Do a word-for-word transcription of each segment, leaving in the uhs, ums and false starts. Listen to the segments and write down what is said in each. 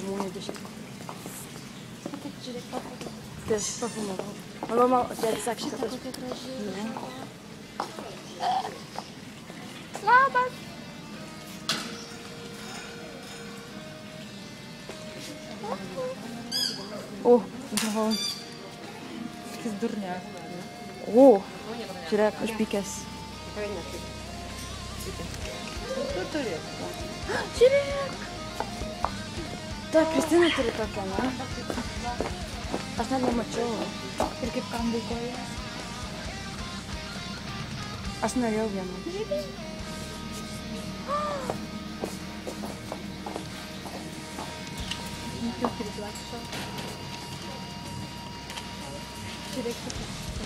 parfumų biškai. Žiūrėk, parfumų. Tai aš parfumavau. Mano mama, tėtis sakė, kad aš... Kokia graži. Ne. Labas. O, galvoju. Jis durnia. O, žiūrėk, aš pykęs. Tu turi. Žiūrėk. Ta, Kristina turi tokią, ne? Aš net nemačiau. Ir kaip kam vaikoja. Aš norėjau vieną. Kaip priplakšo. Žiūrėk, kaip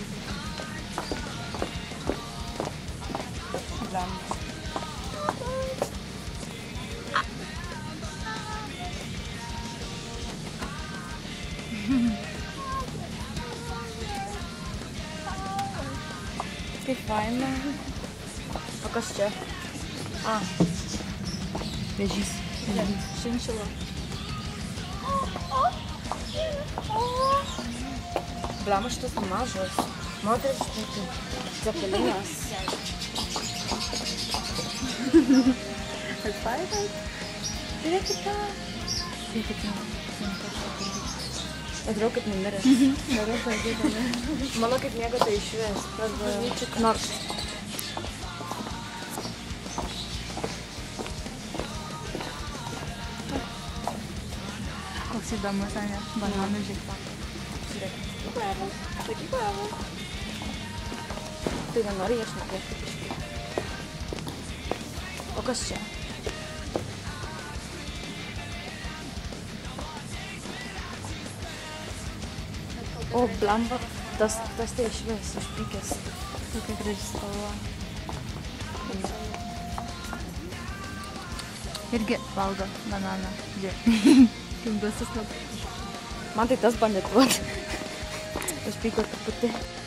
Blam. Kaip faina. O kas čia? A. Vėžys. Šinšila. Blama, šitas mažas. Moteris štai cepelinas. Kaip faina. Žiūrėkit tą. Žiūrėkit tą. Atrodo, kaip numiręs. Noriu padėti, ne? Mano kaip miega tai išvis. Pradeda nors. Koks įdomus, ne? Bananų žiūrėk. Žiūrėk. Bravo. Sakyk bravo. Tai nenori aš neplėsti. O kas čia? O, blamba, tas, tas tai išvis, išpykęs. Tokia graži spalva. Irgi valgo bananą. Žiūrėk. Kaip basus nuo... Man tai tas bandė duoti. Aš pyko truputį.